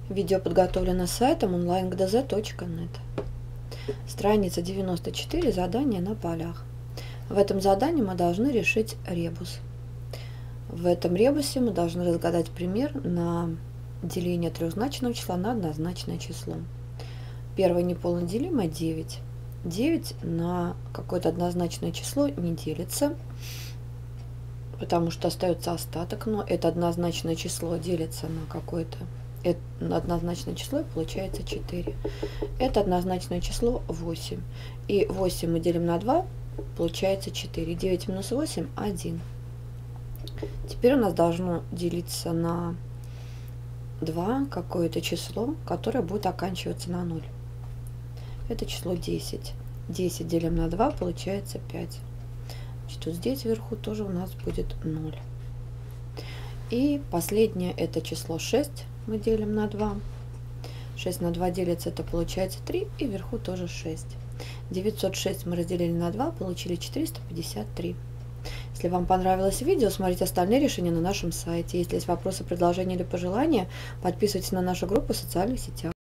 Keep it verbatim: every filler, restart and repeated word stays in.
Видео подготовлено сайтом онлайн гэ дэ зэ точка нет. Страница девяносто четыре. Задание на полях. В этом задании мы должны решить ребус. В этом ребусе мы должны разгадать пример на деление трехзначного числа на однозначное число. Первое неполно делимое девять. девять на какое-то однозначное число не делится, потому что остается остаток, но это однозначное число делится на какое-то однозначное число и получается четыре. Это однозначное число восемь. И восемь мы делим на два, получается четыре. девять минус восемь – один. Теперь у нас должно делиться на два какое-то число, которое будет оканчиваться на ноль. Это число десять. десять делим на два, получается пять. Значит, вот здесь вверху тоже у нас будет ноль. И последнее это число шесть. Мы делим на два. шесть на два делится, это получается три. И вверху тоже шесть. девятьсот шесть мы разделили на два, получили четыреста пятьдесят три. Если вам понравилось видео, смотрите остальные решения на нашем сайте. Если есть вопросы, предложения или пожелания, подписывайтесь на нашу группу в социальных сетях.